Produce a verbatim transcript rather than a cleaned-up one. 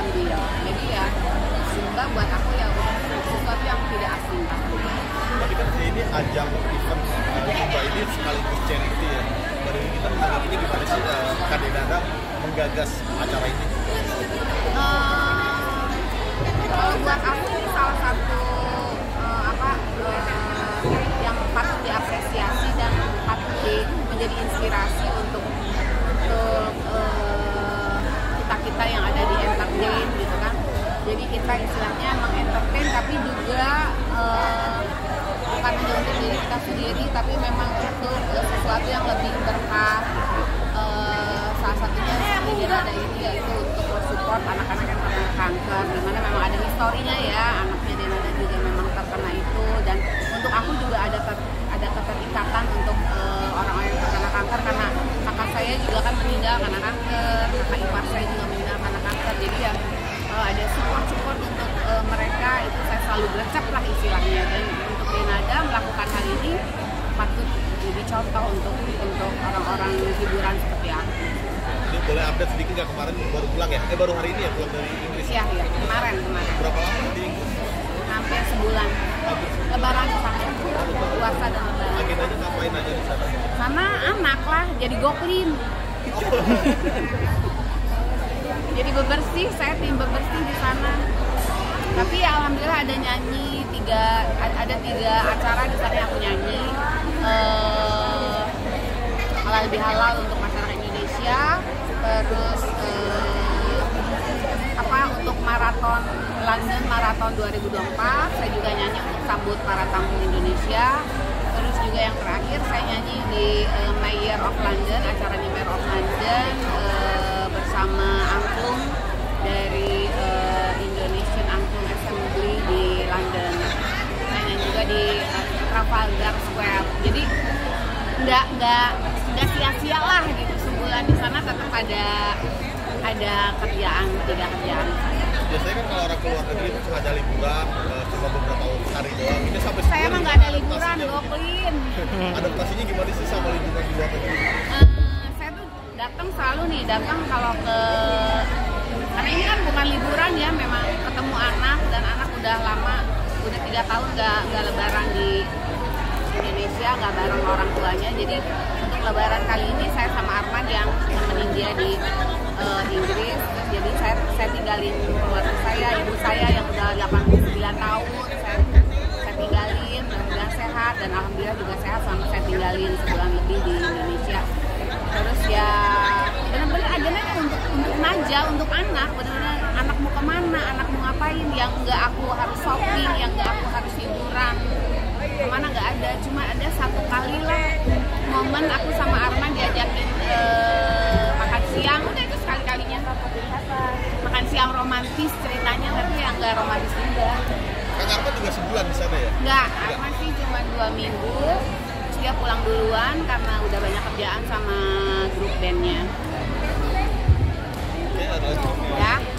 ambil. Jadi ya Zumba buat aku ya sesuatu yang tidak asing. Tapi kan ini ajang event uh, Zumba ini sekaligus charity ya. Dari kita menanggapi ini gimana sih uh, Kak Denada menggagas acara ini? Uh, kalau buat aku ini salah satu uh, apa uh, yang patut diapresiasi dan patut di, menjadi inspirasi untuk untuk uh, kita-kita yang ada di entertain gitu kan. Jadi kita istilahnya mengentertain tapi juga uh, bukan hanya untuk diri kita sendiri tapi memang untuk uh, sesuatu yang lebih berkah. Uh, salah satunya seperti ada ini yaitu untuk support anak-anak yang terkena kanker, dimana memang ada historinya ya, anaknya Denada juga memang terkena itu, dan untuk aku juga ada ter, ada keterikatan untuk uh, orang-orang yang terkena kanker karena kakak saya juga kan meninggal karena kanker, kakak ipar saya juga meninggal karena kanker, jadi ya uh, ada support-support untuk uh, mereka itu saya selalu gercep lah istilahnya, dan untuk Denada melakukan hal ini patut jadi contoh untuk untuk orang-orang hiburan seperti aku. Ini boleh update sedikit nggak, kemarin baru pulang ya? Eh baru hari ini ya pulang dari Inggris? Iya, iya. Kemarin, kemarin. Berapa lama di Inggris? Hampir sebulan. Lebaran sampai puasa dan lebaran. Agendanya ngapain aja di sana? Sana anak lah, jadi goklin. Jadi bebersih, saya tim bebersih di sana. Tapi ya alhamdulillah ada nyanyi, tiga ada tiga acara di sana yang aku nyanyi. Uh, halal bihalal untuk masyarakat Indonesia, terus uh, apa untuk maraton London Marathon dua ribu dua puluh empat saya juga nyanyi untuk sambut para tamu Indonesia. Terus juga yang terakhir saya nyanyi di uh, Mayor of London, acaranya Mayor of London uh, bersama angklung dari uh, Indonesian Angklung Assembly di London. Saya nyanyi juga di uh, Trafalgar Square. Jadi nggak nggak nggak sia-sia lah gitu, sebulan di sana tetap ada ada kerjaan, tiga kerjaan. Biasanya kan kalau orang keluar negeri itu cuma ada liburan, cuma beberapa hari doang. Ini sampai saya emang nggak ada liburan, goklin. Adaptasinya gimana sih sama liburan di luar negeri? Uh, saya tuh datang selalu nih, datang kalau ke karena ini kan bukan liburan ya, memang ketemu anak dan anak udah lama, udah tiga tahun nggak nggak lebaran di Indonesia, nggak bareng orang tuanya. Jadi untuk lebaran kali ini saya sama Arman yang nemenin dia di uh, Inggris. Terus jadi saya saya tinggalin keluarga saya, ibu saya yang udah delapan puluh sembilan tahun. Saya saya tinggalin, mudah-mudahan sehat dan alhamdulillah juga sehat, sama saya tinggalin sebulan lebih di Indonesia. Terus ya benar-benar agendanya untuk untuk aja untuk anak, benar-benar anak mau kemana, anak mau ngapain, yang nggak aku harus shopping, yang nggak aku harus hiburan. Kemana nggak ada, cuma ada satu kali lah momen aku sama Arman diajakin uh, makan siang, udah itu sekali-kalinya makan siang romantis ceritanya, tapi yang nggak romantis juga. Kang Arman juga sebulan di sana ya? Nggak, Arman sih cuma dua minggu, terus dia pulang duluan karena udah banyak kerjaan sama grup bandnya. Oke, ada lagi. Ya.